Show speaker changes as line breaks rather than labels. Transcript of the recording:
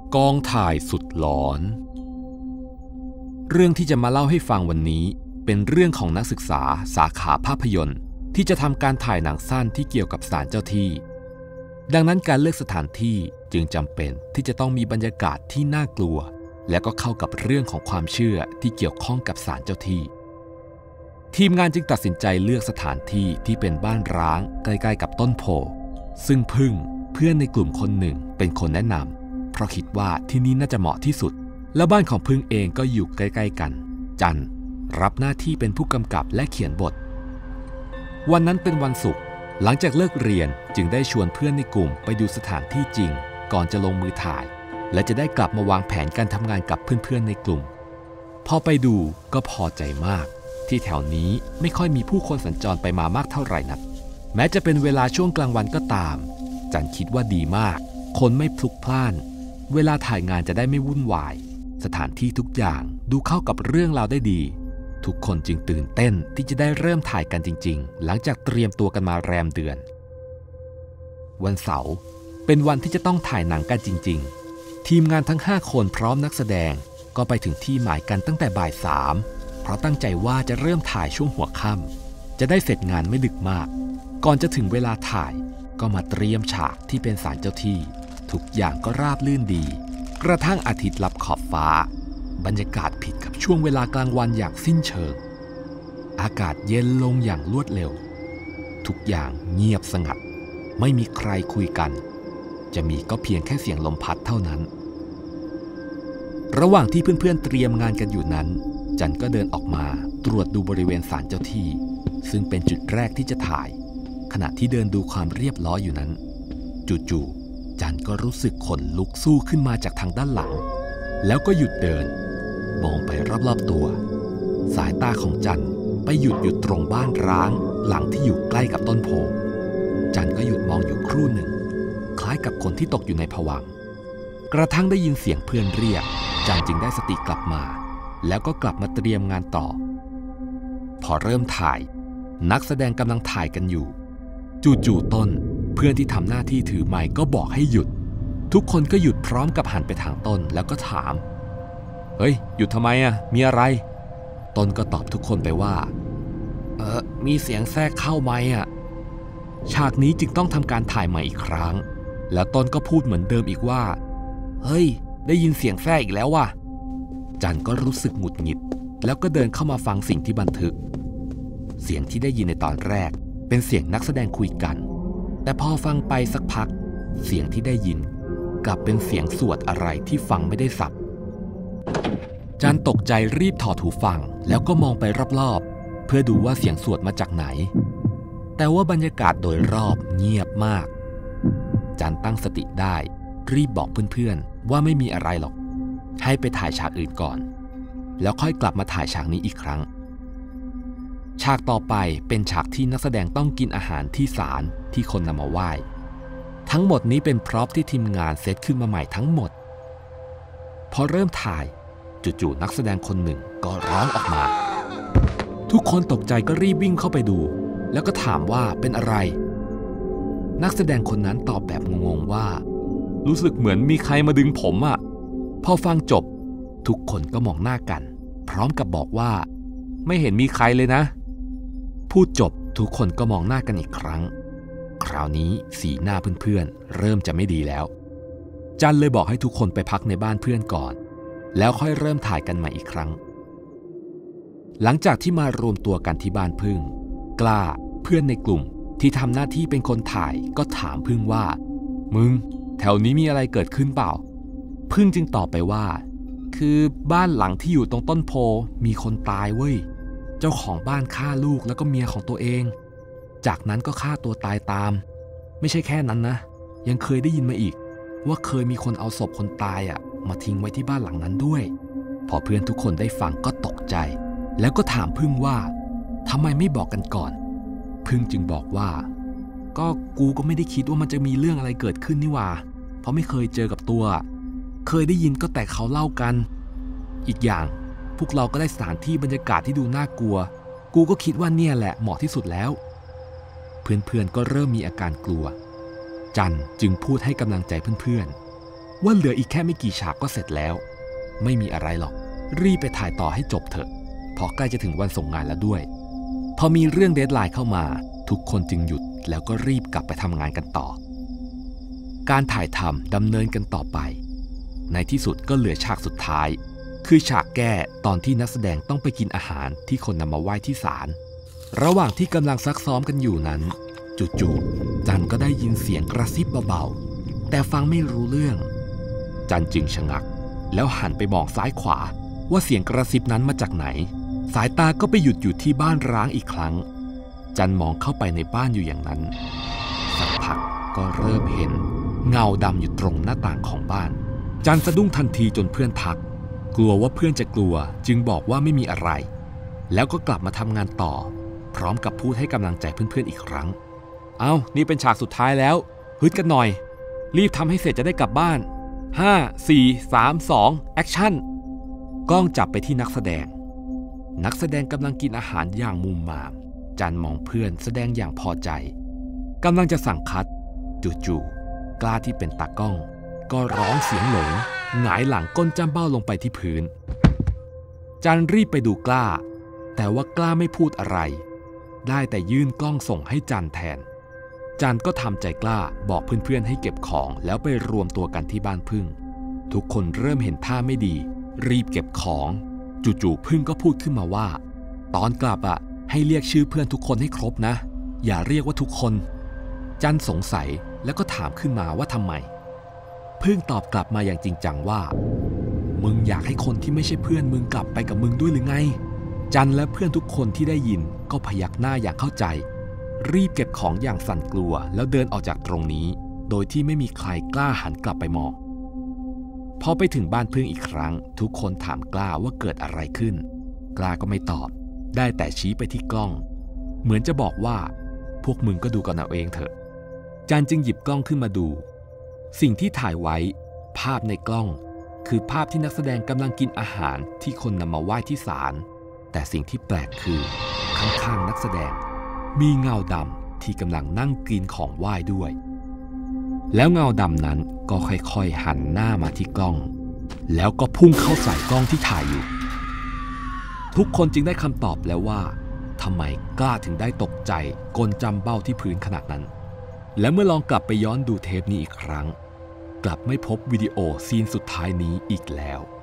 กองถ่ายสุดหลอนเรื่องที่จะมาเล่าให้ฟังวันนี้เป็นเรื่องของนักศึกษาสาขาภาพยนตร์ที่จะทำการถ่ายหนังสั้นที่เกี่ยวกับศาลเจ้าที่ดังนั้นการเลือกสถานที่จึงจำเป็นที่จะต้องมีบรรยากาศที่น่ากลัวและก็เข้ากับเรื่องของความเชื่อที่เกี่ยวข้องกับศาลเจ้าที่ทีมงานจึงตัดสินใจเลือกสถานที่ที่เป็นบ้านร้างใกล้ๆกับต้นโพซึ่งพึ่งเพื่อนในกลุ่มคนหนึ่งเป็นคนแนะนำเพราะคิดว่าที่นี่น่าจะเหมาะที่สุดและบ้านของพึ่งเองก็อยู่ใกล้ๆกันจันรับหน้าที่เป็นผู้กำกับและเขียนบทวันนั้นเป็นวันศุกร์หลังจากเลิกเรียนจึงได้ชวนเพื่อนในกลุ่มไปดูสถานที่จริงก่อนจะลงมือถ่ายและจะได้กลับมาวางแผนการทำงานกับเพื่อนๆในกลุ่มพอไปดูก็พอใจมากที่แถวนี้ไม่ค่อยมีผู้คนสัญจรไปมามากเท่าไหร่นักแม้จะเป็นเวลาช่วงกลางวันก็ตามจันคิดว่าดีมากคนไม่พลุกพล่านเวลาถ่ายงานจะได้ไม่วุ่นวายสถานที่ทุกอย่างดูเข้ากับเรื่องราวได้ดีทุกคนจึงตื่นเต้นที่จะได้เริ่มถ่ายกันจริงๆหลังจากเตรียมตัวกันมาแรมเดือนวันเสาร์เป็นวันที่จะต้องถ่ายหนังกันจริงๆทีมงานทั้ง5คนพร้อมนักแสดงก็ไปถึงที่หมายกันตั้งแต่บ่าย3เพราะตั้งใจว่าจะเริ่มถ่ายช่วงหัวค่ำจะได้เสร็จงานไม่ดึกมากก่อนจะถึงเวลาถ่ายก็มาเตรียมฉากที่เป็นศาลเจ้าที่ทุกอย่างก็ราบรื่นดีกระทั่งอาทิตย์ลับขอบฟ้าบรรยากาศผิดกับช่วงเวลากลางวันอย่างสิ้นเชิงอากาศเย็นลงอย่างรวดเร็วทุกอย่างเงียบสงัดไม่มีใครคุยกันจะมีก็เพียงแค่เสียงลมพัดเท่านั้นระหว่างที่เพื่อนๆเตรียมงานกันอยู่นั้นจันก็เดินออกมาตรวจดูบริเวณศาลเจ้าที่ซึ่งเป็นจุดแรกที่จะถ่ายขณะที่เดินดูความเรียบร้อยอยู่นั้นจู่ๆจันก็รู้สึกขนลุกสู้ขึ้นมาจากทางด้านหลังแล้วก็หยุดเดินมองไปรอบๆตัวสายตาของจันไปหยุดตรงบ้านร้างหลังที่อยู่ใกล้กับต้นโพจันก็หยุดมองอยู่ครู่หนึ่งคล้ายกับคนที่ตกอยู่ในภวังค์กระทั่งได้ยินเสียงเพื่อนเรียกจันจึงได้สติกลับมาแล้วก็กลับมาเตรียมงานต่อพอเริ่มถ่ายนักแสดงกำลังถ่ายกันอยู่จู่ๆต้นเพื่อนที่ทำหน้าที่ถือไมค์ก็บอกให้หยุดทุกคนก็หยุดพร้อมกับหันไปทางต้นแล้วก็ถามเฮ้ยหยุดทำไมอ่ะมีอะไรต้นก็ตอบทุกคนไปว่ามีเสียงแทรกเข้าไมค์อ่ะฉากนี้จึงต้องทำการถ่ายใหม่อีกครั้งแล้วต้นก็พูดเหมือนเดิมอีกว่าเฮ้ยได้ยินเสียงแทรกอีกแล้วว่ะจันก็รู้สึกหงุดหงิดแล้วก็เดินเข้ามาฟังสิ่งที่บันทึกเสียงที่ได้ยินในตอนแรกเป็นเสียงนักแสดงคุยกันแต่พอฟังไปสักพักเสียงที่ได้ยินกลับเป็นเสียงสวดอะไรที่ฟังไม่ได้สับจันตกใจรีบถอดหูฟังแล้วก็มองไปรอบๆเพื่อดูว่าเสียงสวดมาจากไหนแต่ว่าบรรยากาศโดยรอบเงียบมากจันตั้งสติได้รีบบอกเพื่อนๆว่าไม่มีอะไรหรอกให้ไปถ่ายฉากอื่นก่อนแล้วค่อยกลับมาถ่ายฉากนี้อีกครั้งฉากต่อไปเป็นฉากที่นักแสดงต้องกินอาหารที่ศาลที่คนนำมาไหว้ทั้งหมดนี้เป็นพร็อพที่ทีมงานเซตขึ้นมาใหม่ทั้งหมดพอเริ่มถ่ายจู่ๆนักแสดงคนหนึ่งก็ร้องออกมาทุกคนตกใจก็รีบวิ่งเข้าไปดูแล้วก็ถามว่าเป็นอะไรนักแสดงคนนั้นตอบแบบงงๆว่ารู้สึกเหมือนมีใครมาดึงผมอ่ะพอฟังจบทุกคนก็มองหน้ากันพร้อมกับบอกว่าไม่เห็นมีใครเลยนะพูดจบทุกคนก็มองหน้ากันอีกครั้งคราวนี้สีหน้าเพื่อนๆเริ่มจะไม่ดีแล้วจันเลยบอกให้ทุกคนไปพักในบ้านเพื่อนก่อนแล้วค่อยเริ่มถ่ายกันใหม่อีกครั้งหลังจากที่มารวมตัวกันที่บ้านพึ่งกล้าเพื่อนในกลุ่มที่ทำหน้าที่เป็นคนถ่ายก็ถามพึ่งว่ามึงแถวนี้มีอะไรเกิดขึ้นเปล่าพึ่งจึงตอบไปว่าคือบ้านหลังที่อยู่ตรงต้นโพมีคนตายเว้ยเจ้าของบ้านฆ่าลูกแล้วก็เมียของตัวเองจากนั้นก็ฆ่าตัวตายตามไม่ใช่แค่นั้นนะยังเคยได้ยินมาอีกว่าเคยมีคนเอาศพคนตายมาทิ้งไว้ที่บ้านหลังนั้นด้วยพอเพื่อนทุกคนได้ฟังก็ตกใจแล้วก็ถามพึ่งว่าทำไมไม่บอกกันก่อนพึ่งจึงบอกว่าก็กูก็ไม่ได้คิดว่ามันจะมีเรื่องอะไรเกิดขึ้นนี่หว่าเพราะไม่เคยเจอกับตัวเคยได้ยินก็แต่เขาเล่ากันอีกอย่างพวกเราก็ได้สถานที่บรรยากาศที่ดูน่ากลัวกูก็คิดว่าเนี่ยแหละเหมาะที่สุดแล้วเพื่อนๆก็เริ่มมีอาการกลัวจันจึงพูดให้กำลังใจเพื่อนๆว่าเหลืออีกแค่ไม่กี่ฉากก็เสร็จแล้วไม่มีอะไรหรอกรีบไปถ่ายต่อให้จบเถอะเพราะใกล้จะถึงวันส่งงานแล้วด้วยพอมีเรื่องเดดไลน์เข้ามาทุกคนจึงหยุดแล้วก็รีบกลับไปทำงานกันต่อการถ่ายทำดำเนินกันต่อไปในที่สุดก็เหลือฉากสุดท้ายคือฉากแก้ตอนที่นักแสดงต้องไปกินอาหารที่คนนำมาไหว้ที่ศาลระหว่างที่กำลังซักซ้อมกันอยู่นั้นจู่ๆจันก็ได้ยินเสียงกระซิบเบาๆแต่ฟังไม่รู้เรื่องจันจึงชะงักแล้วหันไปมองซ้ายขวาว่าเสียงกระซิบนั้นมาจากไหนสายตาก็ไปหยุดอยู่ที่บ้านร้างอีกครั้งจันมองเข้าไปในบ้านอยู่อย่างนั้นสักพักก็เริ่มเห็นเงาดำอยู่ตรงหน้าต่างของบ้านจันสะดุ้งทันทีจนเพื่อนทักกลัวว่าเพื่อนจะกลัวจึงบอกว่าไม่มีอะไรแล้วก็กลับมาทำงานต่อพร้อมกับพูดให้กำลังใจเพื่อนๆอีกครั้งนี่เป็นฉากสุดท้ายแล้วฮึดกันหน่อยรีบทำให้เสร็จจะได้กลับบ้าน5 4 3 2แอคชั่นกล้องจับไปที่นักแสดงกำลังกินอาหารอย่างมุมมามจันมองเพื่อนแสดงอย่างพอใจกำลังจะสั่งคัดจู่ๆกล้าที่เป็นตากล้องก็ร้องเสียงหลงหงายหลังก้นจ้ำเบ้าลงไปที่พื้นจันรีบไปดูกล้าแต่ว่ากล้าไม่พูดอะไรได้แต่ยื่นกล้องส่งให้จันแทนจันก็ทำใจกล้าบอกเพื่อนๆให้เก็บของแล้วไปรวมตัวกันที่บ้านพึ่งทุกคนเริ่มเห็นท่าไม่ดีรีบเก็บของจู่ๆพึ่งก็พูดขึ้นมาว่าตอนกลับให้เรียกชื่อเพื่อนทุกคนให้ครบนะอย่าเรียกว่าทุกคนจันสงสัยแล้วก็ถามขึ้นมาว่าทำไมพึ่งตอบกลับมาอย่างจริงจังว่ามึงอยากให้คนที่ไม่ใช่เพื่อนมึงกลับไปกับมึงด้วยหรือไงจันและเพื่อนทุกคนที่ได้ยินก็พยักหน้าอย่างเข้าใจรีบเก็บของอย่างสั่นกลัวแล้วเดินออกจากตรงนี้โดยที่ไม่มีใครกล้าหันกลับไปมองพอไปถึงบ้านพึ่งอีกครั้งทุกคนถามกล้าว่าเกิดอะไรขึ้นกล้าก็ไม่ตอบได้แต่ชี้ไปที่กล้องเหมือนจะบอกว่าพวกมึงก็ดูกันเอาเองเถอะจันจึงหยิบกล้องขึ้นมาดูสิ่งที่ถ่ายไว้ภาพในกล้องคือภาพที่นักแสดงกำลังกินอาหารที่คนนำมาไหว้ที่ศาลแต่สิ่งที่แปลกคือข้างๆนักแสดงมีเงาดำที่กำลังนั่งกินของไหว้ด้วยแล้วเงาดำนั้นก็ค่อยๆหันหน้ามาที่กล้องแล้วก็พุ่งเข้าใส่กล้องที่ถ่ายอยู่ทุกคนจึงได้คำตอบแล้วว่าทำไมกล้าถึงได้ตกใจกลจำเบ้าที่พื้นขนาดนั้นและเมื่อลองกลับไปย้อนดูเทปนี้อีกครั้งกลับไม่พบวิดีโอซีนสุดท้ายนี้อีกแล้ว